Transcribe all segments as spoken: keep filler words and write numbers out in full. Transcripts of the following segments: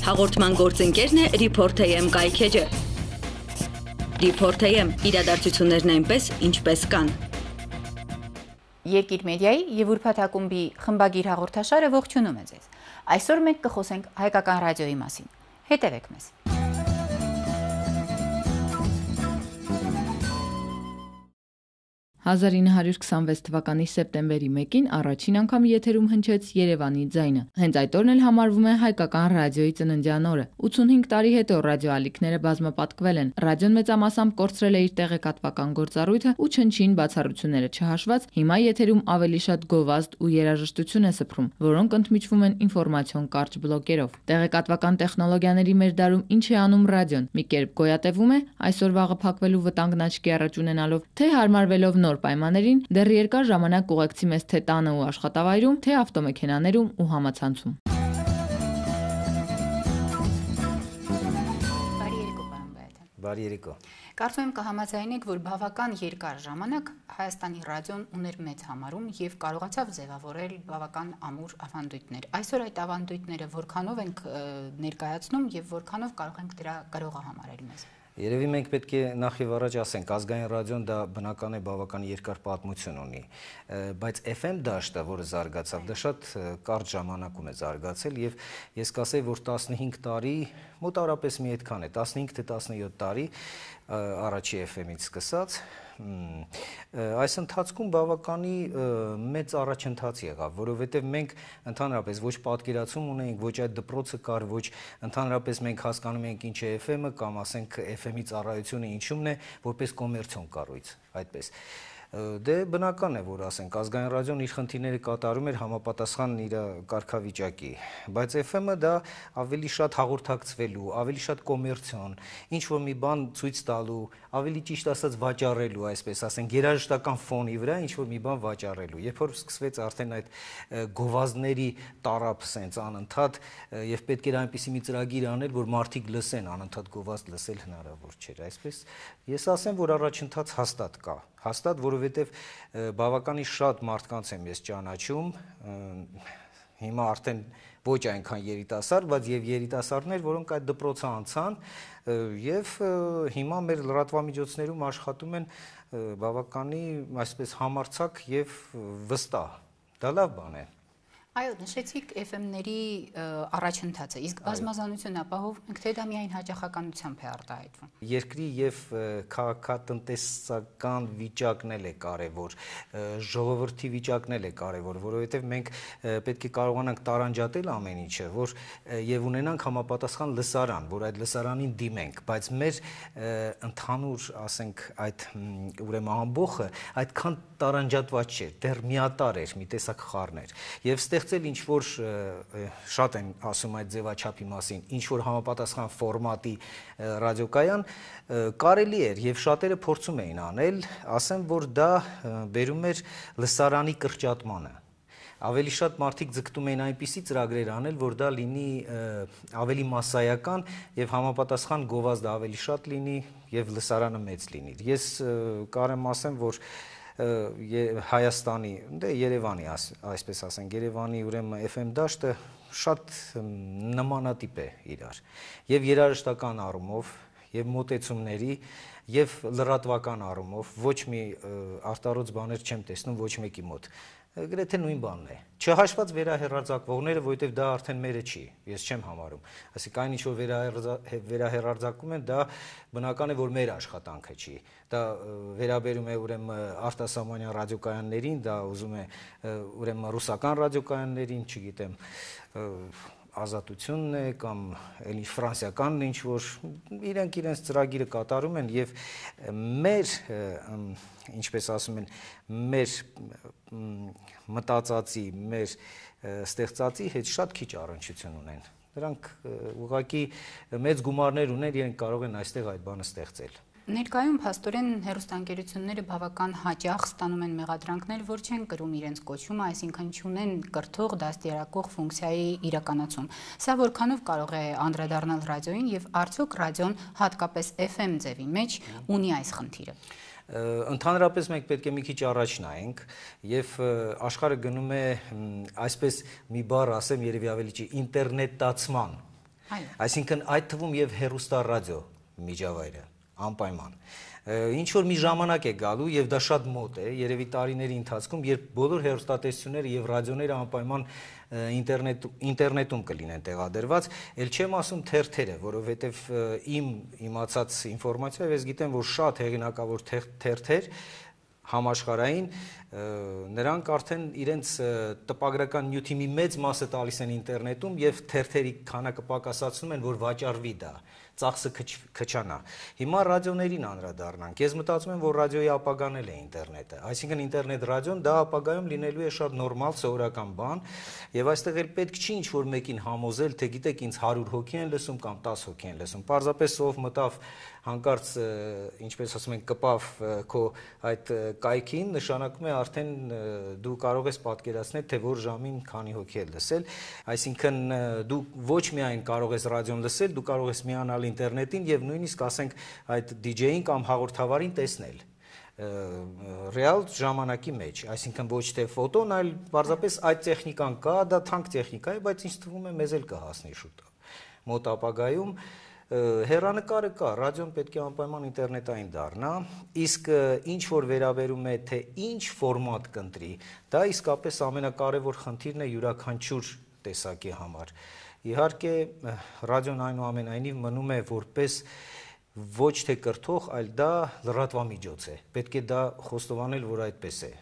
Հաղորդման գործընկերն է Report A M կայքեջը։ Report A M իրադարձություններն այնպես, ինչպես կան։ Երկիր մեդիայի եւ Ուրբաթ ակումբի խմբագիր հաղորդաշարը ողջունում է ձեզ։ Այսօր մենք կխոսենք հայկական ռադիոյի մասին։ Հետևեք մեզ։ հազար ինը հարյուր քսանվեց թվականի սեպտեմբերի մեկին առաջին անգամ եթերում հնչեց Երևանի ձայնը։ Հենց այդ օրն էլ համարվում է հայկական ռադիոյի ծննդյան օրը։ ութսունհինգ տարի հետո ռադիոալիքները բազմապատկվել են։ Ռադիոն մեծամասամբ կորցրել է իր տեղեկատվական գործառույթը ու չնչին բացառությունները չհաշված, հիմա եթերում ավելի շատ գովազդ ու երաժշտություն է սփռում, որոնք ընդմիջվում են ինֆորմացիոն կարճ բլոկերով։ Տեղեկատվական տեխնոլոգիաների մեր դարում ինչ է անում ռադիոն։ Մի կերպ գոյատևում է, այսօր վաղը փակվելու վտանգն աչքի առաջ ունենալով, թե հարմարվելով նոր պայմաններին, դեռ երկար ժամանակ ուղեկցի մեզ թե տանը ու աշխատավայրում, թե ավտոմեքենաներում ու համացանցում։ Բարի երեկո, պարոն Բայաթյան։ Բարի երեկո։ Կարծում եմ կհամաձայնեք, որ բավական երկար ժամանակ Հայաստանի ռադիոն ուներ մեծ համարում եւ կարողացավ ձևավորել բավական ամուր ավանդույթներ։ Այսօր այդ ավանդույթները որքանով ենք ներկայացնում եւ որքանով կարող ենք դրա կարողա համարել մեզ։ Երևի մենք պետք է նախ եւ առաջ ասենք, ազգային ռադիոն դա բնական է բավական երկար պատմություն ունի, բայց F M դաշտը, որը զարգացավ, դա շատ կարճ ժամանակում է զարգացել եւ ես կասեի, որ տասնհինգ տարի, մոտավորապես մի այդքան է, տասնհինգ թե տասնյոթ տարի առաջի F M-ից սկսած այս ընթացքում բավականի մեծ առաջընթաց եղավ, որովհետև մենք ընդհանրապես ոչ պատկերացում ունեինք, ոչ այդ դպրոցը կար, ոչ ընդհանրապես մենք հասկանում ենք ինչ է F M-ը կամ ասենք F M-ի ծառայությունը ինչումն է, որպես կոմերցիոն կառույց, այդպես։ Դե բնական է, որ ասենք ազգային ռադիոն իր խնդիրները կատարում էր համապատասխան իր կարգավիճակի, բայց F M-ը դա ավելի շատ հաղորդակցվելու, ավելի շատ կոմերցիոն, ինչ որ մի բան ցույց տալու, ավելի ճիշտ ասած վաճառելու, այսպես ասենք, երաժշտական ֆոնի վրա ինչ որ մի բան վաճառելու։ Երբ որ սկսվեց արդեն այդ գովազդների տարափ սենց անընդհատ եւ պետք էր այնպիսի մի ծրագիր անել, որ մարդիկ լսեն, անընդհատ գովազդ լսել հնարավոր չէր, այսպես։ Ես ասեմ, որ առաջընթաց հաստատ կա, հաստատ, որովհետև բավականի շատ մարդկանց եմ ես ճանաչում, հիմա արդեն ոչ այնքան երիտասարդ, բայց եւ երիտասարդներ, որոնք այդ դպրոցը անցան եւ հիմա մեր լրատվամիջոցներում աշխատում են բավականի, այսպես համարձակ եւ վստահ։ Դա լավ բան է։ Այո, նշեցիք F M-ների առաջընթացը, իսկ բազմազանություն ապահովում եք, թե դա միայն հաճախականությամբ է արտահայտվում։ Երկրի եւ քաղաքատնտեսական վիճակն էլ է կարեւոր, ժողովրդի վիճակն էլ է կարեւոր, որովհետեւ մենք պետք է կարողանանք տարանջատել ամեն ինչը, որ եւ ունենանք համապատասխան լսարան, որ այդ լսարանին դիմենք, բայց մեր ընդհանուր, ասենք, այդ ուրեմն ամբողը այդքան տարանջատված չէր, դեռ միատար էր, մի տեսակ խառներ։ Եվ ստեղծել ինչ որ շատ են ասում այդ ձևաչափի մասին, ինչ որ համապատասխան ֆորմատի ռադիոկայան կարելի էր եւ շատերը փորձում էին անել, ասեմ, որ դա բերում էր լսարանի կրճատմանը։ Ավելի շատ մարդիկ ձգտում էին այնպիսի ծրագրեր անել, որ դա լինի ավելի մասսայական եւ համապատասխան գովազդը ավելի շատ լինի եւ լսարանը մեծ լինի։ Ես կարեմ ասեմ, որ Հայաստանի, դե Երևանի, այսպես ասենք, Երևանի ուրեմն F M դաշտը շատ նմանատիպ է իրար, եւ երաժշտական առումով, եւ մոտեցումների, եւ լրատվական առումով ոչ մի արտարոց բաներ չեմ տեսնում ոչ մեկի մոտ։ Գրեթե նույն բանն է։ Չհաշված վերահեռարձակվողները, որովհետև դա արդեն մերը չի, ես չեմ համարում։ Այսինքն այն ինչ որ վերահեռարձակում են, դա բնական է, որ մեր աշխատանքը չի։ Դա վերաբերում է ուրեմն արտասահմանյան ռադիոկայաններին, դա ուզում է ուրեմն ռուսական ռադիոկայաններին, չգիտեմ, ազատությունն է կամ էլի ֆրանսիականն ինչ որ իրենք իրենց ծրագիրը կատարում են եւ մեր ինչպես ասում են մեր մտածածի մեր ստեղծածի հետ շատ քիչ առնչություն ունեն նրանք ուղղակի մեծ գումարներ ունեն իրենք կարող են այստեղ այդ բանը ստեղծել։ Ներկայում փաստորեն հեռուստաընկերությունները բավական հաճախ ստանում են մեղադրանքներ, որ չեն կրում իրենց կոչումը, այսինքն չունեն կրթող դաստիարակող ֆունկցիայի իրականացում։ Սա որքանով կարող է անդրադառնալ ռադիոյին եւ արդյոք ռադիոն հատկապես F M ձևի մեջ ունի այս խնդիրը։ Ընդհանրապես մենք պետք է մի քիչ առաջ նայենք եւ աշխարհը գնում է այսպես մի բառ ասեմ երևի ավելի չի ինտերնետացման Այսինքն այդ թվում եւ հեռուստառադիո միջավայրը անպայման։ Ինչ որ մի ժամանակ է գալու եւ դա շատ մոտ է, երևի տարիների ընթացքում, երբ բոլոր հեռուստատեսությունները եւ ռադիոները անպայման ինտերնետ ինտերնետում կլինեն տեղադրված, ել չեմ ասում թերթերը, որովհետեւ իմ իմացած ինֆորմացիայով ես գիտեմ, որ շատ հեղինակավոր թերթեր համաշխարհային նրանք արդեն իրենց տպագրական նյութի մի մեծ մասը տալիս են ինտերնետում եւ թերթերի քանակը պակասացնում են, որ վաճառվի դա, ծախսը քչանա։ Հիմա ռադիոներին անդրադառնանք։ Ես մտածում եմ, որ ռադիոյի ապագան էլ է ինտերնետը։ Այսինքն ինտերնետ ռադիոն դա ապագայում լինելու է շատ նորմալ սովորական բան, եւ այստեղ էլ պետք չի ինչ-որ մեկին համոզել, թե գիտեք, ինձ հարյուր հոգի են լսում կամ տասը հոգի են լսում։ Պարզապես ով մտավ հանկարծ, ինչպես ասում են, կպավ քո այդ կայքին, նշանակում է արդեն դու կարող ես պատկերացնել, թե որ ժամին քանի հոգի է լսել, այսինքն դու ոչ միայն կարող ես ռադիոն լսել, դու կարող ես միանալ ինտերնետին եւ նույնիսկ ասենք այդ դիջեյին կամ հաղորդավարին տեսնել ռեալ ժամանակի մեջ, այսինքն ոչ թե ֆոտոն, այլ պարզապես այդ տեխնիկան կա, դա թանկ տեխնիկա է, բայց ինձ թվում է մեզ էլ կհասնի շուտով։ Մոտ ապագայում հեռանկարը կա, ռադիոն պետք է անպայման ինտերնետային դառնա, իսկ ինչ որ վերաբերում է, թե ինչ ֆորմատ կընտրի, դա իսկապես ամենակարևոր խնդիրն է յուրաքանչյուր տեսակի համար։ Իհարկե, ռադիոն այնուամենայնիվ մնում է որպես ոչ թե կրթող, այլ դա լրատվամիջոց է, պետք է դա խոստովանել, որ այդպես է։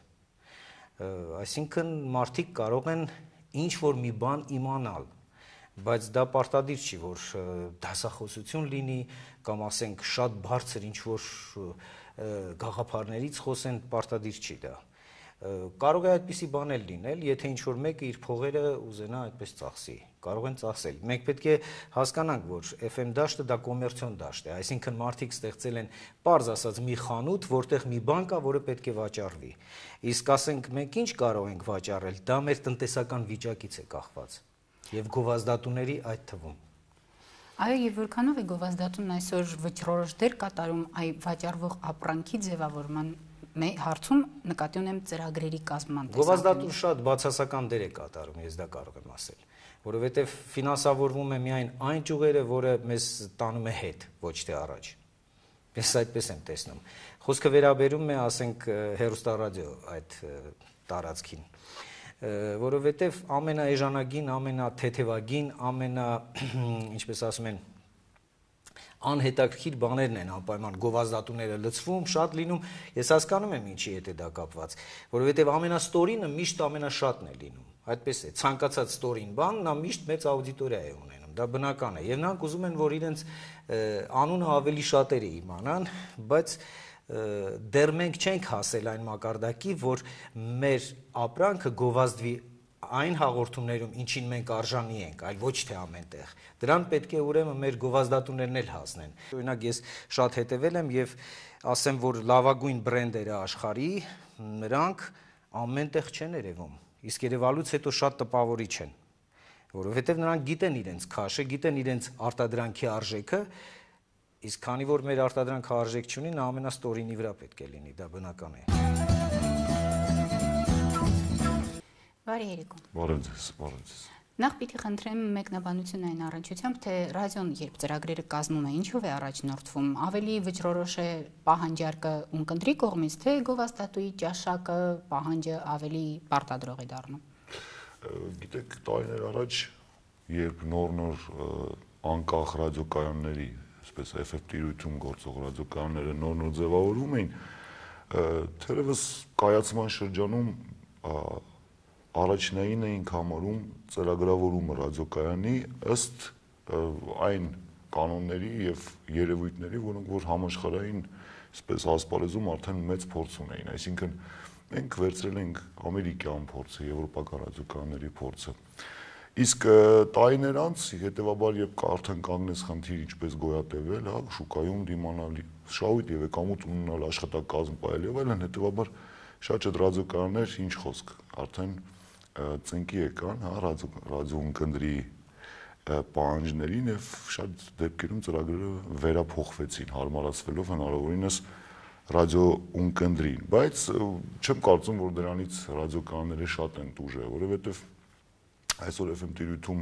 Այսինքն մարդիկ կարող են ինչ որ մի բան իմանալ, բայց դա պարտադիր չի, որ դասախոսություն լինի կամ ասենք շատ բարձր ինչ որ գաղափարներից խոսեն, պարտադիր չի դա։ Կարող է այդպիսի բան էլ լինել, եթե ինչ որ մեկը իր փողերը ուզենա այդպես ծախսի, կարող են ծախսել։ Մենք պետք է հասկանանք, որ F M դաշտը դա կոմերցիոն դաշտ է, այսինքն մարդիկ ստեղծել են պարզ ասած մի խանութ, որտեղ մի բան կա, որը պետք է վաճառվի։ Իսկ ասենք մենք ինչ կարող ենք վաճառել, դա մեր տնտեսական վիճակից է կախված եւ գովազդատուների այդ թվում։ Այո, եւ որքանով է գովազդատուն այսօր վճռորոշ դեր կատարում այ վաճառվող ապրանքի ձևավորման հարցում, նկատի ունեմ ծրագրերի կազմման տեսանկյունից։ Գովազդատուն շատ բացասական դեր է կատարում, ես դա կարող եմ ասել, որովհետեւ ֆինանսավորվում է միայն այն ճյուղերը, որը մեզ տանում է հետ, ոչ թե առաջ։ Ես այդպես եմ տեսնում։ Խոսքը վերաբերում է, ասենք, հեռուստառադիո այդ տարածքին, որովհետեւ ամենաէժանագին, ամենաթեթևագին, ամենա, ինչպես ասում են, անհետաքրքիր բաներն են անպայման գովազդատուները լցվում, շատ լինում, ես հասկանում եմ ինչի հետ է դա կապված, որովհետև ամենաստորինը միշտ ամենաշատն է լինում, այդպես է, ցանկացած ստորին բան, նա միշտ մեծ աուդիտորիա է ունենում, դա բնական է, եւ նրանք ուզում են, որ իրենց անունը ավելի շատերը իմանան, բայց դեռ մենք չենք հասել այն մակարդակի, որ մեր ապրանքը գովազդվի այն հաղորդումներում, ինչին մենք արժանի ենք, այլ ոչ թե ամենտեղ։ Դրան պետք է ուրեմն մեր գովազդատուներն էլ հասնեն։ Օրինակ ես շատ հետևել եմ եւ ասեմ, որ լավագույն բրենդերը աշխարհի, նրանք ամենտեղ չեն երևում։ Իսկ երևալուց հետո շատ տպավորիչ են, որովհետեւ նրանք գիտեն իրենց քաշը, գիտեն իրենց արտադրանքի արժեքը, իսկ քանի որ մեր արտադրանքը արժեք չունի, նա ամենաստորինի վրա պետք է լինի, դա բնական է։ Բարի երեկո։ Բարև ձեզ, բարև ձեզ։ Նախ պիտի խնդրեմ մեկնաբանություն այն առնչությամբ, թե ռադիոն երբ ծրագրերը կազմում է, ինչով է առաջնորդվում, ավելի վճռորոշ է պահանջարկը ունկնդրի կողմից, թե գովազդատուի ճաշակը պահանջը ավելի պարտադրող է դառնում։ Գիտեք, տարիներ առաջ, երբ նոր-նոր անկախ ռադիոկայանների, այսպես F M տիրույթում գործող ռադիոկայանները նոր-նոր ձևավորվում էին, թերևս կայացման շրջանում առաջնային էինք համարում ծրագրավորումը ռադիոկայանի ըստ այն կանոնների եւ երևույթների, որոնք որ համաշխարհային, այսպես ասպարեզում արդեն մեծ փորձ ունեին, այսինքն մենք վերցրել ենք ամերիկյան փորձը, եվրոպական ռադիոկայանների փորձը։ Իսկ տարիներ անց, հետեւաբար երբ արդեն կանգնեց խնդիր ինչպես գոյատևել, հա, շուկայում դիմանալ, շահույթ եւ եկամուտ ունենալ, աշխատակազմ պահել եւ այլն, հետեւաբար շատ շատ ռադիոկայաններ, ինչ խոսք, արդեն ծնկի եկան, հա, ռադիո ունկնդրի պահանջներին եւ շատ դեպքերում ծրագրերը վերափոխվեցին, հարմարացվելով հնարավորինս ռադիո ունկնդրին, բայց չեմ կարծում, որ դրանից ռադիոկայանները շատ են տուժել, որովհետեւ այսօր F M տիրույթում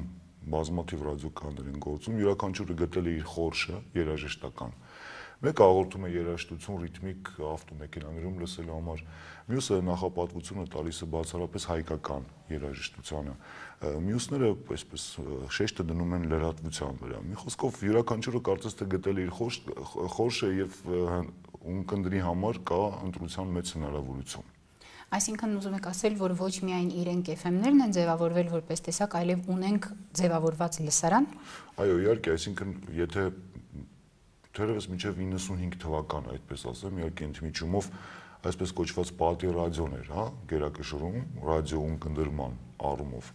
բազմաթիվ ռադիոկանալներ են գործում, յուրաքանչյուրը գտել է իր խորշը երաժշտական։ Մեկը աղորդում է երաժշտություն ռիթմիկ ավտոմեքենաներում լսելու համար, մյուսը նախապատվությունը տալիս է բացառապես հայկական երաժշտությանը, մյուսները այսպես շեշտը դնում են լրատվության վրա։ Մի խոսքով յուրաքանչյուրը կարծես թե գտել է իր խորշը եւ ունկնդրի համար կա ընտրության մեծ հնարավորություն։ Այսինքն ուզում եք ասել, որ ոչ միայն իրենք էֆ էմ-ներն են ձևավորվել որպես տեսակ, այլև ունենք ձևավորված լսարան։ Այո, իհարկե, այսինքն եթե թերևս մինչև իննսունհինգ թվական, այդպես ասեմ, իհարկե ընդմիջումով այսպես կոչված պատի ռադիոն էր, հա, գերակշռում, ռադիո ունկնդրման առումով։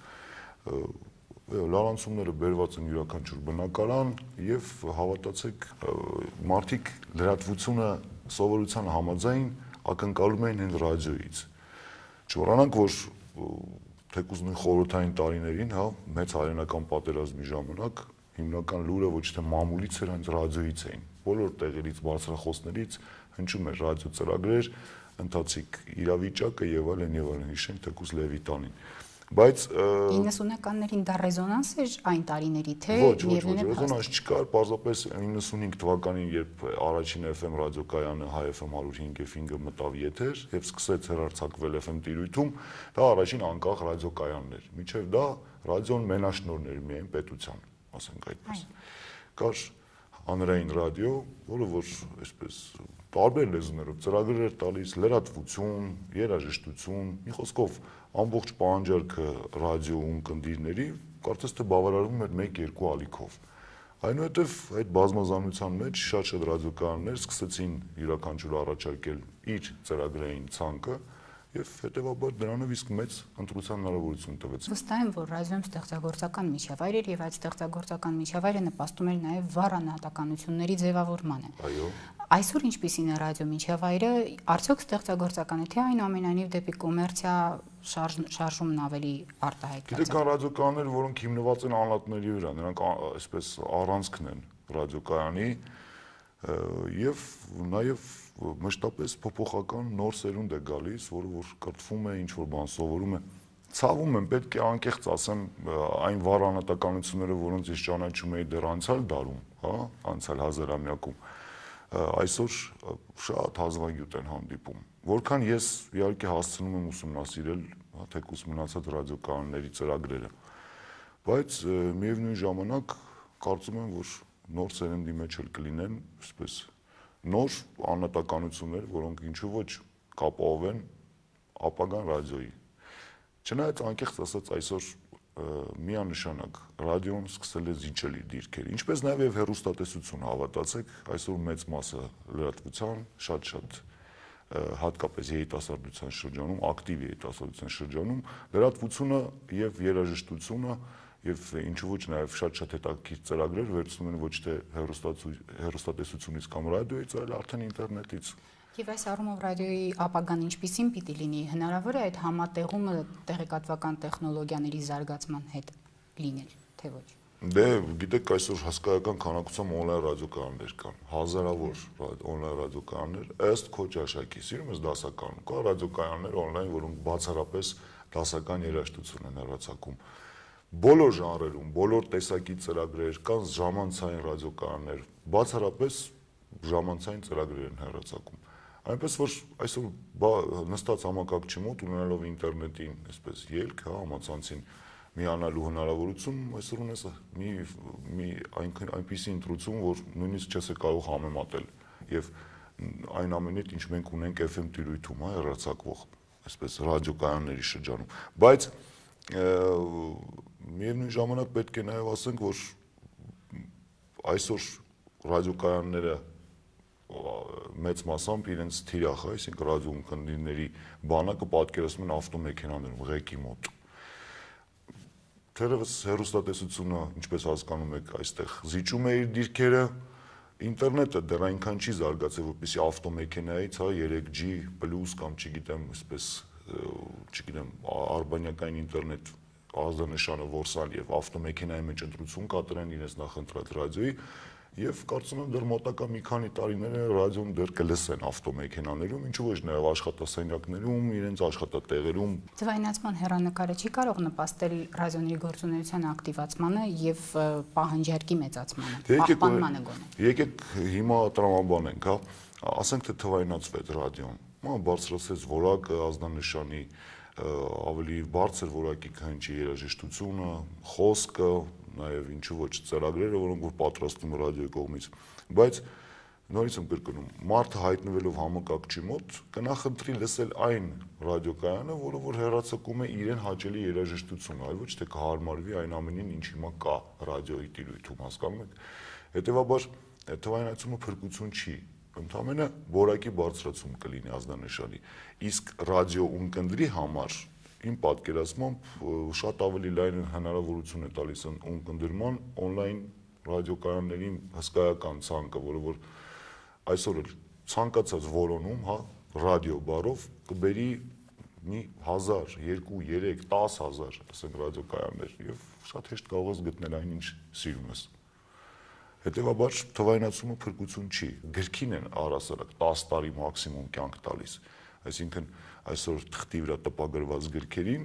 Լարանցումները բերված են յուրաքանչյուր բնակարան եւ հավատացեք, մարդիկ լրատվությունը սովորության համաձայն ակնկալում են հենց ռադիոից։ Չմոռանանք, որ թեկուզ նույն խորհրդային տարիներին, հա, մեծ հայերենական պատերազմի ժամանակ հիմնական լուրը ոչ թե մամուլից էր, հենց ռադիոից էին։ Բոլոր տեղերից, բարձրախոսներից հնչում էր ռադիո ծրագրեր, ընթացիկ իրավիճակը եւ այլն եւ այլն, հիշենք թեկուզ Լևիտանին։ Բայց իննսունականներին դա ռեզոնանս էր այն տարիների, թե ոչ, ոչ, ոչ, ռեզոնանս չկար, պարզապես իննսունհինգ թվականին, երբ առաջին էֆ էմ ռադիոկայանը Հայ էֆ էմ one oh five F M-ը մտավ եթեր եւ սկսեց հեռարձակվել էֆ էմ տիրույթում, դա առաջին անկախ ռադիոկայանն էր։ Մինչեւ դա ռադիոն մենաշնորհն էր միայն պետության, ասենք այդպես։ Կար հանրային ռադիո, որը որ այսպես տարբեր լեզուներով ծրագրեր էր տալիս, լրատվություն, երաժշտություն, մի խոսքով ամբողջ պահանջարկը ռադիո ունկնդիրների կարծես թե բավարարվում էր մեկ-երկու ալիքով։ Այնուհետև այդ բազմազանության մեջ շատ-շատ ռադիոկայաններ սկսեցին յուրաքանչյուր առաջարկել իր ծրագրային ցանկը եւ հետեւաբար դրանով իսկ մեծ ընտրության հնարավորություն տվեց։ Վստահ եմ, որ ռադիոն ստեղծագործական միջավայր էր եւ այդ ստեղծագործական միջավայրը նպաստում էր նաեւ վառ անհատականությունների ձևավորմանը։ Այո։ Այսօր ինչպիսին է ռադիո միջավայրը, արդյոք ստեղծագործական է, թե այնուամենայնիվ դեպի կոմերցիա շարժումն ավելի արտահայտված է։ Գիտեք, կան ռադիոկայաններ, որոնք հիմնված են անլատների վրա, նրանք այսպես առանցքն են ռադիոկայանի եւ նաեւ մշտապես փոփոխական նոր սերունդ է գալիս, որը որ կրթվում է, ինչ որ բան սովորում է։ Ցավում եմ, պետք է անկեղծ ասեմ, այն վառ անհատականությունները, որոնց ես ճանաչում էի դեռ անցյալ դարում, հա, անցյալ հազարամյակում, այսօր շատ հազվագյուտ են հանդիպում։ Որքան ես իհարկե հասցնում եմ ուսումնասիրել, հա, թեկուզ մնացած ռադիոկայանների ծրագրերը, բայց միևնույն ժամանակ կարծում եմ, որ նոր սերնդի մեջ էլ կլինեն, այսպես նոր անհատականություններ, որոնք ինչու ոչ կապահովեն ապագան ռադիոյի։ Չնայած անկեղծ ասած այսօր միանշանակ ռադիոն սկսել է զիջել իր դիրքերը, ինչպես նաև եւ հեռուստատեսություն, հավատացեք, այսօր մեծ մասը լրատվության շատ-շատ հատկապես երիտասարդության շրջանում, ակտիվ երիտասարդության շրջանում լրատվությունը եւ երաժշտությունը եւ ինչու ոչ նաեւ շատ-շատ հետաքրքիր ծրագրեր վերցնում են ոչ թե հեռուստատեսությունից կամ ռադիոից, այլ արդեն ինտերնետից։ Եվ այս առումով ռադիոյի ապագան ինչպիսին պիտի լինի, հնարավոր է այդ համատեղումը տեղեկատվական տեխնոլոգիաների զարգացման հետ լինել, թե ոչ։ Դե, գիտեք, այսօր հսկայական քանակությամբ on-line ռադիոկայաններ կան, հազարավոր on-line ռադիոկայաններ, ըստ քո ճաշակի, սիրում ես դասականում, կա ռադիոկայաններ on-line, որոնք բացառապես դասական երաժշտություն են հեռարձակում։ Բոլոր ժանրերում, բոլոր տեսակի ծրագրեր, կան ժամանցային ռադիոկայաններ, բացառապես ժամանցային ծրագրեր են հեռարձակում։ Այնպես որ այսօր նստած համակարգչի մոտ ունենալով ինտերնետին, այսպես ելք, հա, համացանցին միանալու հնարավորություն, այսօր ունես մի մի այնպիսի ընտրություն, որ նույնիսկ չես կարող համեմատել եւ այն ամենից, ինչ մենք ունենք էֆ էմ տիրույթում, հա, հեռարձակվող, այսպես ռադիոկայանների շրջանում։ Բայց միևնույն ժամանակ պետք է նաեւ ասենք, որ այսօր ռադիոկայանները մեծ մասամբ իրենց թիրախ, այսինքն ռադիո ունկնդիրների բանակը պատկերացնում են ավտոմեքենաներում, ղեկի մոտ։ Թերևս հեռուստատեսությունը, ինչպես հասկանում եք, այստեղ զիջում է իր դիրքերը, ինտերնետը դեռ այնքան չի զարգացել, որպեսզի ավտոմեքենայից, հա, երեք ջի պլյուս կամ չգիտեմ, այսպես, չգիտեմ, արբանյակային ինտերնետ ազդանշանը որսալ եւ ավտոմեքենայի մեջ ընտրություն կատարեն իրենց նախընտրած ռադիոյի, Եվ կարծում եմ դեռ մոտակա մի քանի տարիները ռադիոն դեռ կլսեն ավտոմեքենաներում, ինչու ոչ նաև աշխատասենյակներում, իրենց աշխատատեղերում։ Ձվայնացման հեռանկարը չի կարող նպաստել ռադիոների գործունեության ակտիվացմանը եւ պահանջարկի մեծացմանը, պահպանմանը գոնե։ Եկեք հիմա տրամաբանենք, հա, ասենք թե թվայնացվեց ռադիոն, մա բարձրացեց որակը, ազդանշանի, ավելի բարձր որակի քանչի երաժշտությունը, խոսքը, նաև ինչու ոչ ծրագրերը, որոնք որ պատրաստում է ռադիոյի կողմից, բայց նորից եմ կրկնում, մարդը հայտնվելով համակարգչի մոտ կնախընտրի լսել այն ռադիոկայանը, որը որ հեռարձակում է իրեն հաճելի երաժշտություն, այլ ոչ թե կհարմարվի այն ամենին, ինչ հիմա կա ռադիոյի տիրույթում, հասկանում եք։ Հետևաբար թվայնացումը փրկություն չի, ընդամենը որակի բարձրացում կլինի ազդանշանի, իսկ ռադիո ունկնդրի համար իմ պատկերացմամբ շատ ավելի լայն հնարավորություն է տալիս ունկնդրման օնլայն ռադիոկայանների հսկայական ցանկը, որը որ այսօր ցանկացած որոնում, հա, ռադիո բառով կբերի մի հազար, երկու, երեք, տաս հազար, ասենք ռադիոկայաններ եւ շատ հեշտ կարող ես գտնել այն, ինչ սիրում ես։ Հետևաբար թվայնացումը փրկություն չի, գրքին են առասարակ տաս տարի մաքսիմում կյանք տալիս, այսինքն այսօր թղթի վրա տպագրված գրքերին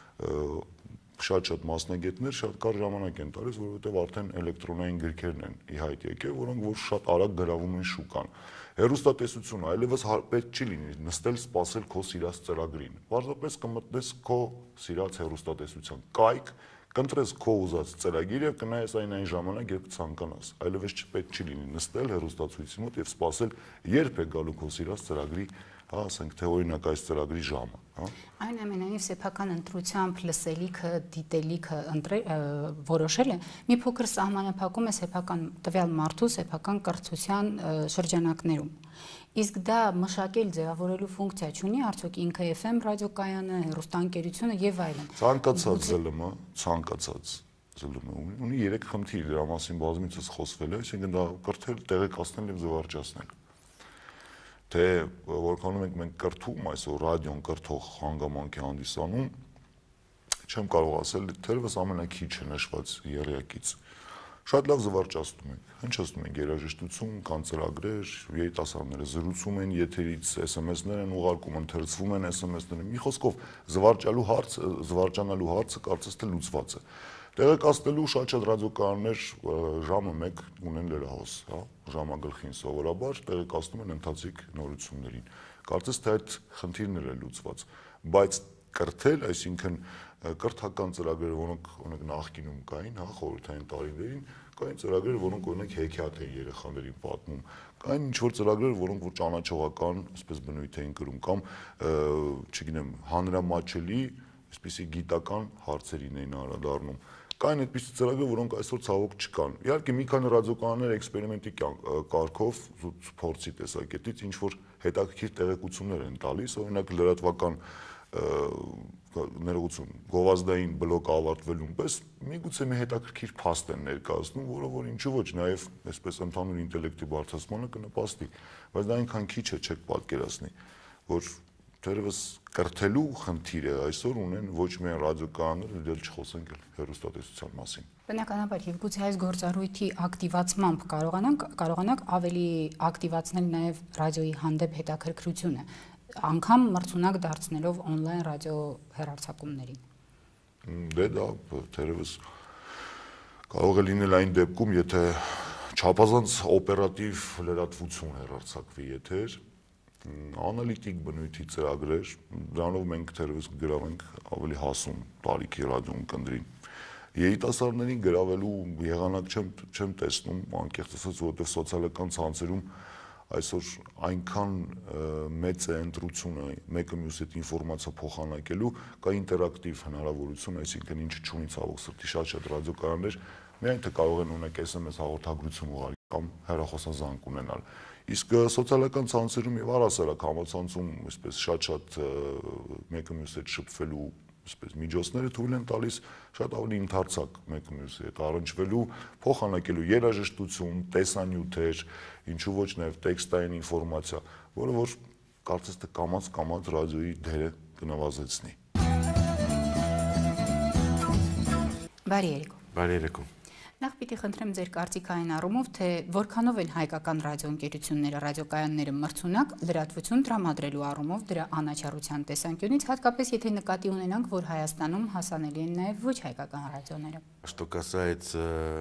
շատ-շատ մասնագետներ շատ կարճ ժամանակ են տալիս, որովհետև արդեն էլեկտրոնային գրքերն են ի հայտ եկել, որոնք որ շատ արագ գրավում են շուկան։ Հեռուստատեսությունը այլևս պետք չի լինի նստել սպասել քո սիրած ծրագրին, պարզապես կմտնես քո սիրած հեռուստատեսության կայք, կընտրես քո ուզած ծրագիր եւ կնայես այն այն ժամանակ, երբ ցանկանաս։ Այլևս չպետք չի լինի նստել հեռուստացույցի մոտ եւ սպասել, երբ է գալու քո սիրած ծրագրի, հա, ասենք թե օրինակ այս ծրագրի ժամը, հա։ Այնուամենայնիվ սեփական ընտրությամբ լսելիքը, դիտելիքը որոշելը մի փոքր սահմանափակում է սեփական տվյալ մարդու սեփական կրթության շրջանակներում։ Իսկ դա մշակել ձևավորելու ֆունկցիա չունի, արդյոք ինքը F M ռադիոկայանը, հեռուստաընկերությունը եւ այլն։ Ցանկացած Զ L M, ցանկացած Զ L M ունի երեք խնդիր, դրա մասին բազմիցս խոսվել է, այսինքն դա կրթել, տեղեկացնել եւ զվարճացնել։ Թե որքանում ենք մենք կրթում, այսօր ռադիոն կրթող հանգամանք է հանդիսանում, չեմ կարող ասել, թերևս ամենաքիչը նշված եռյակից։ Շատ լավ զվարճացնում ենք, հնչեցնում ենք երաժշտություն, կան ծրագրեր, երիտասարդները զրուցում են եթերից, S M S-ներ են ուղարկում, ընթերցվում են S M S-ները։ Մի խոսքով զվարճալու հարցը, զվարճանալու հարցը կարծես թե լուծված է։ Տեղեկացնելու շատ-շատ ռադիոկայաններ ժամը մեկ ունեն լրահոս, հա, ժամագլխին սովորաբար տեղեկացնում են ընթացիկ նորություններին։ Կարծես թե այդ խնդիրն է լուծված, բայց կրթել, այսինքն կրթական ծրագրեր, որոնք օրինակ նախկինում կային, հա, խորհրդային տարիներին, կային ծրագրեր, որոնք օրինակ հեքիաթ էին երեխաներին պատմում, կային ինչ-որ ծրագրեր, որոնք որ ճանաչողական, այսպես բնույթ էին կրում, կամ, չգիտեմ, հանրամատչելի, այսպիսի գիտական հարցերին էին անդրադառնում։ Կային այդպիսի ծրագրեր, որոնք այսօր ցավոք չկան։ Իհարկե մի քանի ռադիոկայաններ էքսպերիմենտի կարգով, փորձի տեսակետից ինչ որ հետաքրքիր տեղեկություններ են տալիս, օրինակ լրատվական ներողություն, գովազդային բլոկը ավարտվելուն պես միգուցե մի հետաքրքիր փաստ են ներկայացնում, որը որ ինչու ոչ նաև այսպես ընդհանուր ինտելեկտի բարձրացմանը կնպաստի, բայց դա այնքան քիչ է, չեք պատկերացնի, որ թերևս կրթելու խնդիրը այսօր ունեն ոչ միայն ռադիոկայանները, դեռ չխոսենք հեռուստատեսության մասին։ Բնականաբար, եւ գուցե այս գործառույթի ակտիվացմամբ կարողանանք կարողանանք ավելի ակտիվացնել նաև ռադիոյի հանդեպ հետաքրքրությունը, անգամ մրցունակ դարձնելով օնլայն ռադիո հեռարձակումներին։ Դե դա թերևս կարող է լինել այն դեպքում, եթե չափազանց օպերատիվ լրատվություն հեռարձակվի եթեր, անալիտիկ բնույթի ծրագրեր, դրանով մենք թերևս գրավենք ավելի հասուն տարիքի ռադիոընկերներին։ Երիտասարդներին գրավելու եղանակ չեմ չեմ տեսնում, անկեղծ ասած, որովհետև սոցիալական ցանցերում այսօր այնքան մեծ է ընտրությունը մեկը մյուսի հետ ինֆորմացիա փոխանակելու, կա ինտերակտիվ հնարավորություն, այսինքն ինչը չունի ցավոք սրտի շատ-շատ ռադիոկայաններ, միայն թե կարող են ունենալ S M S հաղորդագրություն ուղարկել կամ հեռախոսազանգ ունենալ։ Իսկ սոցիալական ցանցերում եւ առասարակ համացանցում այսպես շատ-շատ մեկը մյուսի հետ շփվելու այսպես միջոցները թույլ են տալիս շատ ավելի ընդարձակ մեկը մյուսի հետ առնչվելու, փոխանակելու երաժշտություն, տեսանյութեր, ինչու ոչ նաև տեքստային ինֆորմացիա, որը որ կարծես թե կամաց-կամաց ռադիոյի դերը կնվազեցնի։ Բարի երեկո։ Բարի երեկո։ Նախ պիտի խնդրեմ ձեր կարծիքային առումով, թե որքանով են հայկական ռադիոընկերությունները, ռադիոկայանները մրցունակ լրատվություն տրամադրելու առումով դրա անաչառության տեսանկյունից, հատկապես եթե նկատի ունենանք, որ Հայաստանում հասանելի են նաև ոչ հայկական ռադիոները։ Что касается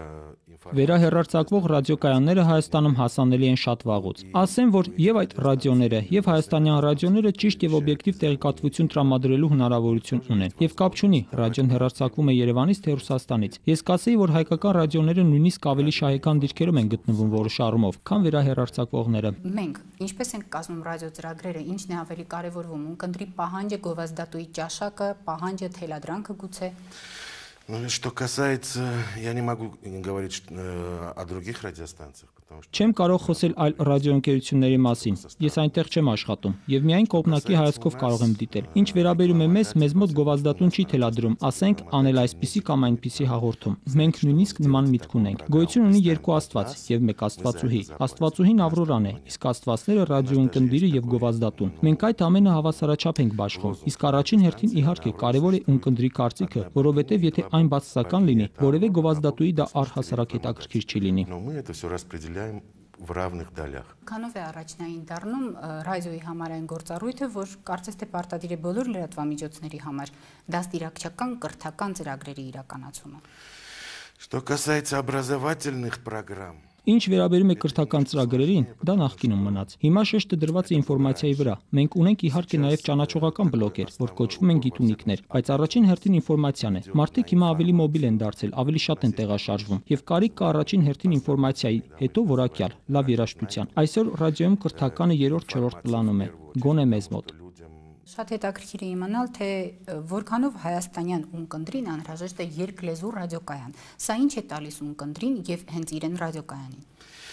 Վերահեռարձակվող ռադիոկայանները Հայաստանում հասանելի են շատ վաղուց։ Ասեմ, որ եւ այդ ռադիոները, եւ հայաստանյան ռադիոները ճիշտ եւ օբյեկտիվ տեղեկատվություն տրամադրելու հնարավորություն ունեն։ Եվ կապ չունի, ռադիոն հեռարձակվում է Երևանից թե Ռուսաստանից։ Ես կասեի, որ հայկական ռադիոները նույնիսկ ավելի շահեկան դիրքերում են գտնվում որոշ առումով, քան վերահեռարձակվողները։ Մենք ինչպես ենք կազմում ռադիոծրագրերը, ինչն է ավելի կարևորվում, ունկնդրի паհանջը, գովազդատուի ճաշակը, паհանջը, թելադրանքը գուցե։ Ну, что касается, я не могу говорить о других радиостанциях, потому что Չեմ կարող խոսել այլ ռադիոընկերությունների մասին։ Ես այնտեղ չեմ աշխատում եւ միայն կողմնակի հայացքով կարող եմ դիտել։ Ինչ վերաբերում է մեզ, մեզ մոտ գովազդատուն չի թելադրում, ասենք, անել այսպիսի կամ այնպիսի հաղորդում։ Մենք նույնիսկ նման միտք ունենք։ Գոյություն ունի երկու աստված եւ մեկ աստվածուհի։ Աստվածուհին Ավրորան է, իսկ աստվածները ռադիոընկնդիրը եւ գովազդատուն։ Մենք այդ ամենը հավասարաչափ ենք բաշխում։ Իսկ առաջին հերթին իհարկե կարևոր է ունկնդրի կարծիքը, որովհետեւ եթե այն բացասական լինի, որևէ գովազդատուի դա առհասարակ հետաքրքիր չի լինի։ но мы это все распределяем в равных долях. Քանով է առաջնային դառնում ռադիոյի համարային գործառույթը, որ կարծես թե պարտադիր է բոլոր լրատվամիջոցների համար դաստիարակչական կրթական ծրագրերի իրականացումը։ Что касается образовательных программ, Ինչ վերաբերում է կրթական ծրագրերին, դա նախկինում մնաց։ Հիմա շեշտը դրված է ինֆորմացիայի վրա։ Մենք ունենք իհարկե նաև ճանաչողական բլոկեր, որ կոչվում են գիտունիքներ, բայց առաջին հերթին ինֆորմացիան է։ Մարդիկ հիմա ավելի մոբիլ են դարձել, ավելի շատ են տեղաշարժվում, եւ կարիք կա առաջին հերթին ինֆորմացիայի, հետո որակյալ, լավ երաժշտության։ Այսօր ռադիոյում կրթականը երրորդ-չորրորդ պլանում է, գոնե մեզ մոտ։ Շատ հետաքրքիր է իմանալ, թե որքանով հայաստանյան ունկնդրին անհրաժեշտ է երկլեզու ռադիոկայան։ Սա ինչ է տալիս ունկնդրին եւ հենց իրեն ռադիոկայանին։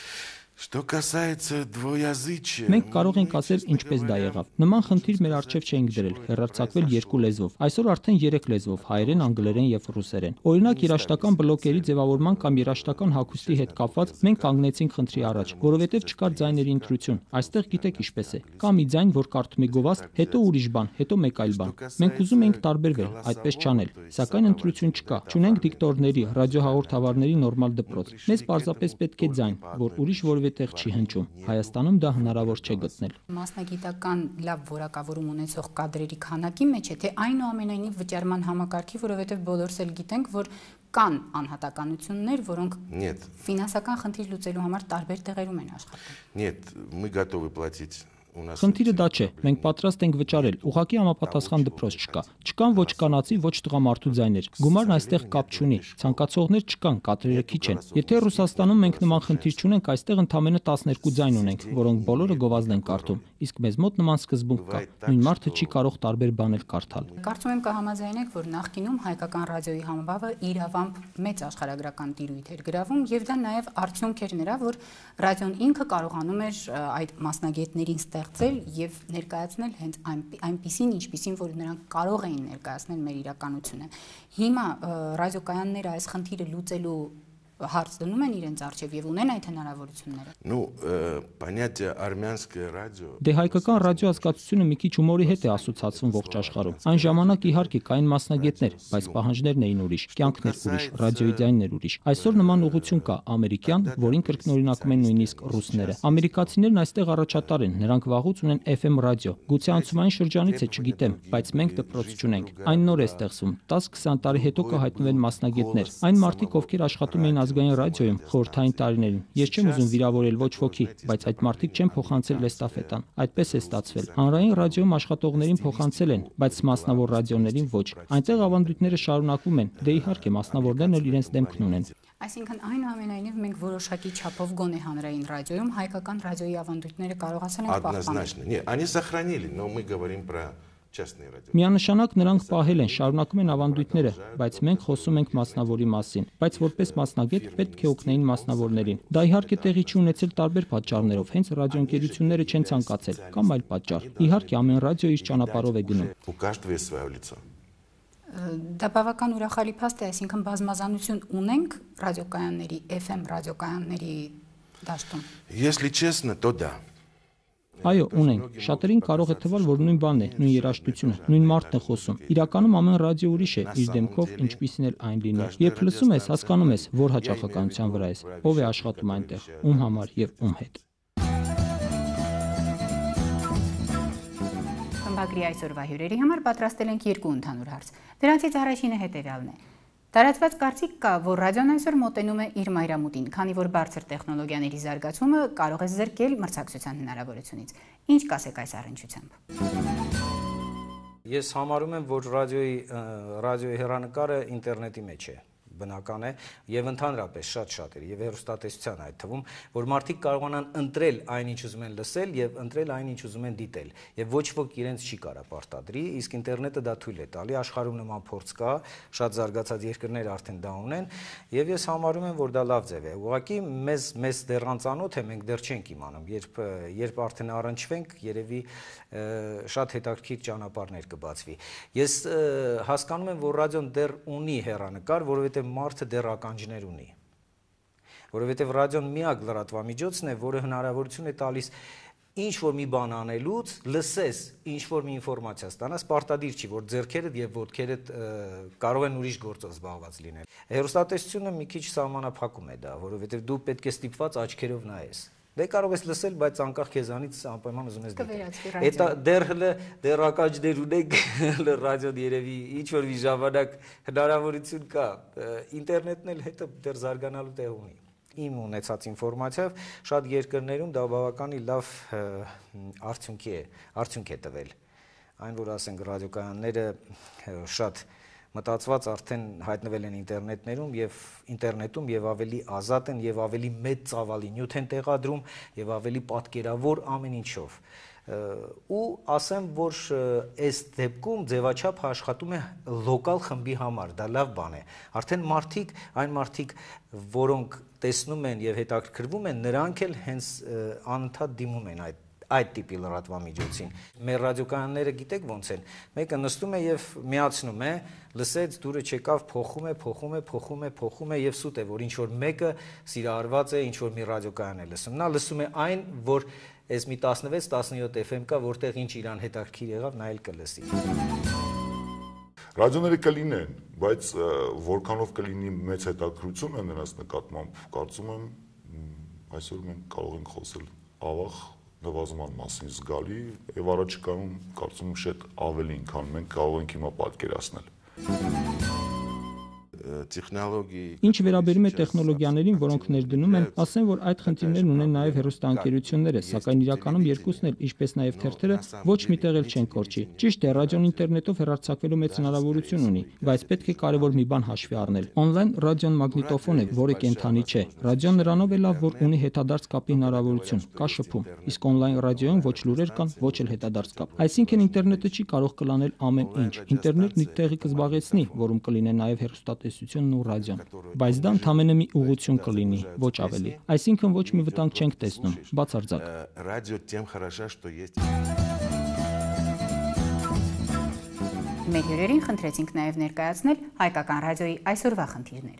что касается двуязычия, Մենք կարող ենք ասել ինչպես դա եղավ։ Նման խնդիր մեր առջև չէինք դրել, հեռարձակվել երկու լեզվով։ Այսօր արդեն երեք լեզվով՝ հայերեն, անգլերեն եւ ռուսերեն։ Օրինակ երաշտական բլոկերի ձևավորման կամ երաշտական հագուստի հետ կապված մենք կանգնեցինք խնդրի առաջ, որովհետեւ չկար ձայների ընտրություն։ Այստեղ գիտեք ինչպես է։ Կա մի ձայն, որ կարդում է գովազդ, հետո ուրիշ բան, հետո մեկ այլ բան։ Մենք ուզում ենք տարբերվել, այդպես չանել, սակայն ընտրություն չկա։ Չունենք դիկտորների, ռադիոհաղորդավարների նորմալ դպրոց։ Մեզ պարզապես պետք է ձայն, որ ուրիշ որևէ տեղ չի հնչում։ Հայաստանում դա հնարավոր չէ գտնել։ Մասնագիտական լավ որակավորում ունեցող կադրերի քանակի մեջ է, թե այնուամենայնիվ վճարման համակարգի, որովհետև բոլորս էլ գիտենք, որ կան անհատականություններ, որոնք нет, ֆինանսական խնդիր լուծելու համար տարբեր տեղերում են աշխատում։ нет, мы готовы платить. У нас Խնդիրը դա չէ։ Մենք պատրաստ ենք վճարել։ Ուղղակի համապատասխան դպրոց չկա։ Չկան ոչ կանացի, ոչ տղամարդու ձայներ։ Գումարն այստեղ կապ չունի։ Ցանկացողներ չկան, կադրերը քիչ են։ Եթե Ռուսաստանում մենք նման խնդիր չունենք, այստեղ ընդամենը տասներկու ձայն ունենք, որոնք բոլորը գովազդ են կարդում։ Իսկ մեզ մոտ նման սկզբունք կա։ Նույն մարդը չի կարող տարբեր բաներ կարդալ։ Կարծում եմ կհամաձայնեք, որ նախկինում հայկական ռադիոյի համբավը իրավամբ մեծ աշխարհագրական տիրույթ էր գրավում եւ դա նաեւ արդյունք էր նրա, որ ռադիոն ինքը կարողանում էր այդ մասնագետներին ստեղծել եւ ներկայացնել հենց այնպիսին, ինչպիսին, որ նրանք կարող էին ներկայացնել մեր իրականությունը։ Հիմա ռադիոկայանները այս խնդիրը լուծելու հարց դնում են իրենց արժև եւ ունեն այդ հնարավորությունները։ Ну, понятие армянское радио. Դե հայկական ռադիոազգացությունը մի քիչ հումորի հետ է ասոցացվում ողջ աշխարհում։ Այն ժամանակ իհարկե կային մասնագետներ, բայց պահանջներն էին ուրիշ, կյանքն էր ուրիշ, ռադիոյի ձայնն էր ուրիշ։ Այսօր նման ուղղություն կա ամերիկյան, որին կրկնօրինակում են նույնիսկ ռուսները։ Ամերիկացիներն այստեղ առաջատար են, նրանք վաղուց ունեն F M ռադիո։ Գուցե անցումային շրջանից է, չգիտեմ, բայց մենք դպրոց չունենք։ Այն նոր է ստեղծվում։ տասը-քսան տարի հետո կհայտնվեն մասնագետներ։ Այն մարդիկ, ովքեր աշխատում էին ազգային ռադիոյում խորհրդային տարիներին։ Ես չեմ ուզում վիրավորել ոչ ոքի, բայց այդ մարդիկ չեն փոխանցել էստաֆետան։ Այդպես է ստացվել։ Հանրային ռադիոյում աշխատողներին փոխանցել են, բայց մասնավոր ռադիոներին ոչ։ Այնտեղ ավանդույթները շարունակվում են։ Դե իհարկե մասնավորներն էլ իրենց դեմքն ունեն։ Այսինքն այնուամենայնիվ մենք որոշակի չափով գոնե հանրային ռադիոյում հայկական ռադիոյի ավանդույթները կարողացան են պահպանել։ Однозначно. Нет, они сохранили, но мы говорим про частные радио. Միանշանակ նրանք պահել են, շարունակում են ավանդույթները, բայց մենք խոսում ենք մասնավորի մասին, բայց որպես մասնագետ պետք է օգնեին մասնավորներին։ Դա իհարկե տեղի չի ունեցել տարբեր պատճառներով, հենց ռադիոընկերությունները չեն ցանկացել, կամ այլ պատճառ։ Իհարկե ամեն ռադիո իր ճանապարհով է գնում։ У каждого есть свое лицо. Դա բավական ուրախալի փաստ է, այսինքն բազմազանություն ունենք ռադիոկայանների, F M ռադիոկայանների դաշտում։ Если честно, то да. Այո, ունենք։ Շատերին կարող է թվալ, որ նույն բանն է, նույն երաժշտությունը, նույն մարդն է խոսում։ Իրականում ամեն ռադիո ուրիշ է, իր դեմքով, ինչպիսին էլ այն լինի։ Երբ լսում ես, հասկանում ես, որ հաճախականության վրա ես, ով է աշխատում այնտեղ, ում համար եւ ում հետ։ Խմբագրի այսօրվա հյուրերի համար պատրաստել ենք երկու ընդհանուր հարց։ Դրանցից առաջինը հետևյալն է։ Տարածված կարծիք կա, որ ռադիոն այսօր մոտենում է իր մայրամուտին, քանի որ բարձր տեխնոլոգիաների զարգացումը կարող է զրկել մրցակցության հնարավորությունից։ Ինչ կասեք այս առնչությամբ։ Ես համարում եմ, որ ռադիոյի ռադիոյի հեռանկարը ինտերնետի մեջ է, բնական է, եւ ընդհանրապես շատ շատեր եւ հեռուստատեսության այդ թվում, որ մարդիկ կարողանան ընտրել այն, ինչ ուզում են լսել եւ ընտրել այն, ինչ ուզում են դիտել, եւ ոչ ոք իրենց չի կարա պարտադրի, իսկ ինտերնետը դա թույլ է տալի, աշխարհում նման փորձ կա, շատ զարգացած երկրներ արդեն դա ունեն, եւ ես համարում եմ, որ դա լավ ձև է։ Ուղղակի մեզ մեզ դեռ անծանոթ է, մենք դեռ չենք իմանում, երբ երբ արդեն առնչվենք, երևի շատ հետաքրքիր ճանապարհներ կբացվի։ Ես հասկանում եմ, որ ռադիոն դեռ ունի հեռանկար, որովհետեւ մարդը դեռ ականջներ ունի, որովհետև ռադիոն միակ լրատվամիջոցն է, որը հնարավորություն է տալիս ինչ-որ մի բան անելուց, լսես ինչ-որ մի ինֆորմացիա ստանաս, պարտադիր չի, որ ձեռքերդ և ոտքերդ կարող են ուրիշ գործով զբաղված լինել։ Հեռուստատեսությունը մի քիչ սահմանափակում է դա, որովհետև դու պետք է ստիպված աչքերով նայես։ Դե կարող ես լսել, բայց անկախ քեզանից անպայման ուզում ես դիտել։ Դեռ հլը դեռ ականջներ ունենք, ռադիոն երևի ինչ-որ մի ժամանակ հնարավորություն կա, ինտերնետն էլ հետը դեռ զարգանալու տեղ ունի։ Իմ ունեցած ինֆորմացիայով շատ երկրներում դա բավականին լավ արդյունքի է, արդյունք է տվել։ Այն, որ ասենք ռադիոկայանները շատ մտածված արդեն հայտնվել են ինտերնետներում եւ ինտերնետում եւ ավելի ազատ են եւ ավելի մեծ ծավալի նյութ են տեղադրում եւ ավելի պատկերավոր ամեն ինչով։ Ու ասեմ, որ այս դեպքում ձևաչափը աշխատում է լոկալ խմբի համար, դա լավ բան է։ Արդեն մարդիկ, այն մարդիկ, որոնք տեսնում են եւ հետաքրքրվում են, նրանք էլ հենց անընդհատ դիմում են այդ այդ տիպի լրատվամիջոցին։ Մեր ռադիոկայանները գիտեք ոնց են, մեկը նստում է եւ միացնում է, լսեց, դուրը չեկավ, փոխում է, փոխում է, փոխում է, փոխում է եւ սուտ է, որ ինչ որ մեկը սիրահարված է, ինչ որ մի ռադիոկայան է լսում։ Նա լսում է այն, որ այս մի տասնվեց տասնյոթ էֆ էմ կա, որտեղ ինչ իրան հետաքրքիր եղավ, նա էլ կլսի։ Ռադիոները կլինեն, բայց որքանով կլինի մեծ հետաքրքրություն նրանց նկատմամբ, կարծում եմ այսօր մենք կարող ենք խոսել ավաղ նվազման մասին զգալի եւ առաջիկայում կարծում եմ շատ ավելին, քան մենք կարող ենք հիմա պատկերացնել։ Ինչ վերաբերում է տեխնոլոգիաներին, որոնք ներդնում են, ասեմ, որ այդ խնդիրներն ունեն նաև հեռուստաընկերությունները, սակայն իրականում երկուսն էլ, ինչպես նաև թերթերը, ոչ միտեղ էլ չեն կորչի։ Ճիշտ է, ռադիոն ինտերնետով հեռարձակվելու մեծ հնարավորություն ունի, բայց պետք է կարևոր մի բան հաշվի առնել։ Օնլայն ռադիոն մագնիտոֆոն է, որը կենդանի չէ։ Ռադիոն նրանով է լավ, որ ունի հետադարձ կապի հնարավորություն, կա շփում, իսկ օնլայն ռադիոյում ոչ լուրեր կան, ոչ էլ հետադարձ կապ։ Այսինքն ինտերնետը չի կարող կլանել ամեն ինչ։ Ինտերնետն իր տեղի կզբաղեցնի, որում կլինեն նաև հեռուստատեսությունն ու ռադիոն, բայց դա ընդամենը մի ուղղություն կլինի, ոչ ավելի։ Այսինքն ոչ մի վտանգ չենք տեսնում, բացարձակ։ Ռադիո тем хороша, что есть։ Մեր հյուրերին խնդրեցինք նաև ներկայացնել հայկական ռադիոյի այսօրվա խնդիրները։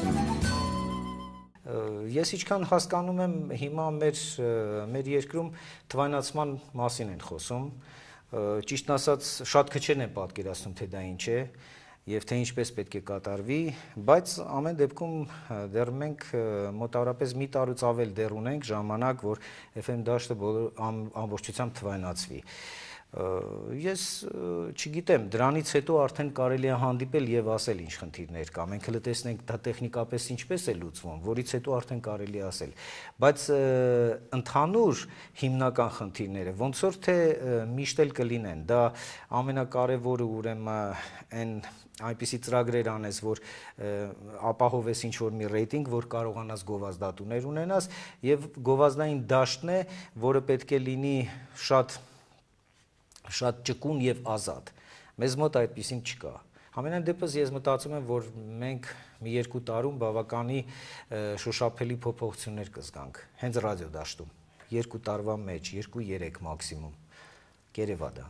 Ես ինչքան հասկանում եմ, հիմա մեր մեր երկրում թվայնացման մասին են խոսում, ճիշտն ասած շատ քչերն են պատկերացնում, թե դա ինչ է եւ թե ինչպես պետք է կատարվի, բայց ամեն դեպքում դեռ մենք մոտավորապես մի տարուց ավել դեռ ունենք ժամանակ, որ էֆ էմ դաշտը ամբողջությամբ թվայնացվի։ Ես չգիտեմ, դրանից հետո արդեն կարելի է հանդիպել եւ ասել ինչ խնդիրներ կա։ Մենք հենց տեսնենք դա տեխնիկապես ինչպես է լուծվում, որից հետո արդեն կարելի է ասել։ Բայց ընդհանուր հիմնական խնդիրները ոնց որ թե միշտ էլ կլինեն, դա ամենակարևորը ուրեմն այն այնպիսի ծրագրեր անես, որ ապահովես ինչ-որ մի ռեյտինգ, որ կարողանաս գովազդատուներ ունենաս, եւ գովազդային դաշտն է, որը պետք է լինի շատ շատ ճկուն եւ ազատ։ Մեզ մոտ այդպիսին չկա։ Համենայն դեպս ես մտածում եմ, որ մենք մի երկու տարում բավականի շոշափելի փոփոխություններ կզգանք հենց ռադիո դաշտում։ Երկու տարվա մեջ, երկու-երեք մաքսիմում։ Կերևա դա։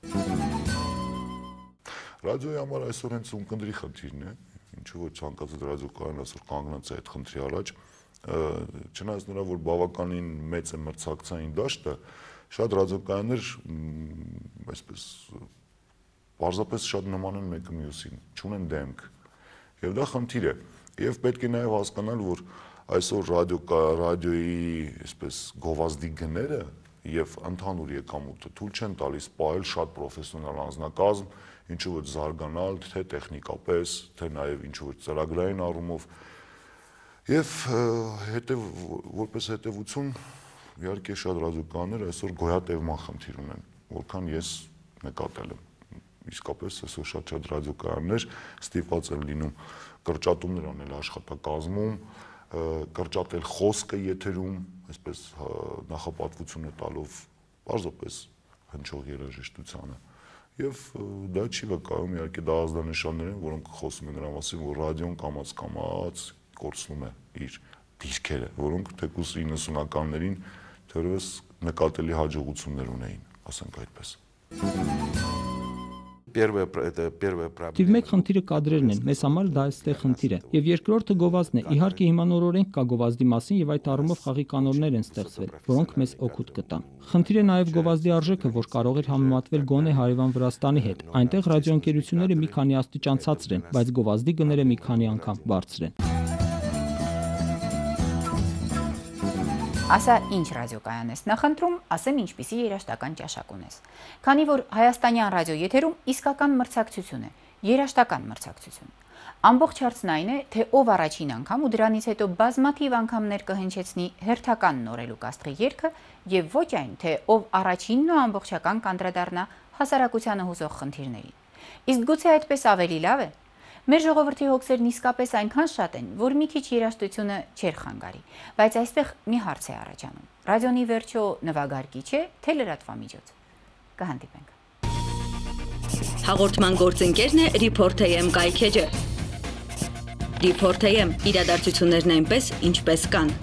Ռադիոյի համար այսօր հենց ունկնդրի խնդիրն է, ինչու որ ցանկացած ռադիոկայան այսօր կանգնած է այդ խնդրի առաջ, չնայած նրա, որ բավականին մեծ է մրցակցային դաշտը, շատ ռադիոկայաններ այսպես պարզապես շատ նման են մեկը մյուսին, չունեն դեմք։ Եվ դա խնդիր է։ Եվ պետք է նաև հասկանալ, որ այսօր ռադիո ռադիոյի այսպես գովազդի գները եւ ընդհանուր եկամուտը թույլ չեն տալիս պահել շատ պրոֆեսիոնալ անձնակազմ, ինչու որ զարգանալ, թե տեխնիկապես, թե նաև ինչու որ ծրագրային առումով։ Եվ հետև որպես հետևություն իհարկե շատ ռադիոկաներ այսօր գոյատևման խնդիր ունեն, որքան ես նկատել եմ։ Իսկապես այսօր շատ-շատ ռադիոկաներ ստիպված են լինում կրճատումներ անել աշխատակազմում, կրճատել խոսքը եթերում, այսպես նախապատվությունը տալով պարզապես հնչող երաժշտությանը։ Եվ դա չի վկայում իհարկե դա ազդանշաններ են, որոնք խոսում են նրա մասին, որ ռադիոն կամաց-կամաց կորցնում է իր դիրքերը, որոնք թեկուզ իննսունականներին թերևս նկատելի հաջողություններ ունեին, ասենք այդպես։ Первое это первая проблема. Տիվ մեկ խնդիրը կադրերն են, մեզ համար դա այստեղ խնդիր է։ Եվ երկրորդը գովազդն է։ Իհարկե հիմա նոր օրենք կա գովազդի մասին եւ այդ առումով խաղի կանոններ են ստեղծվել, որոնք մեզ օգուտ կտան։ Խնդիր է նաեւ գովազդի արժեքը, որ կարող էր համեմատվել գոնե հարևան Վրաստանի հետ։ Այնտեղ ռադիոընկերությունները մի քանի աստիճան ցածր են, բայց գովազդի գները մի քանի անգամ բարձր են։ Ասա ինչ ռադիոկայան ես նախընտրում, ասեմ ինչպիսի երաժշտական ճաշակ ունես։ Քանի որ հայաստանյան ռադիո եթերում իսկական մրցակցություն է, երաժշտական մրցակցություն։ Ամբողջ հարցն այն է, թե ով առաջին անգամ ու դրանից հետո բազմաթիվ անգամներ կհնչեցնի հերթական նորելու կաստրի երգը եւ ոչ այն, թե ով առաջինն ու ամբողջական կանդրադառնա հասարակությանը հուզող խնդիրներին։ Իսկ գուցե այդպես ավելի լավ է։ Մեր ժողովրդի հոգսերն իսկապես այնքան շատ են, որ մի քիչ երաժշտությունը չէր խանգարի, բայց այստեղ մի հարց է առաջանում։ Ռադիոնի վերջո նվագարկիչ է, թե լրատվամիջոց։ Կհանդիպենք։ Հաղորդման գործընկերն է Report A M կայքեջը։ Report A M իրադարձություններն այնպես, ինչպես կան։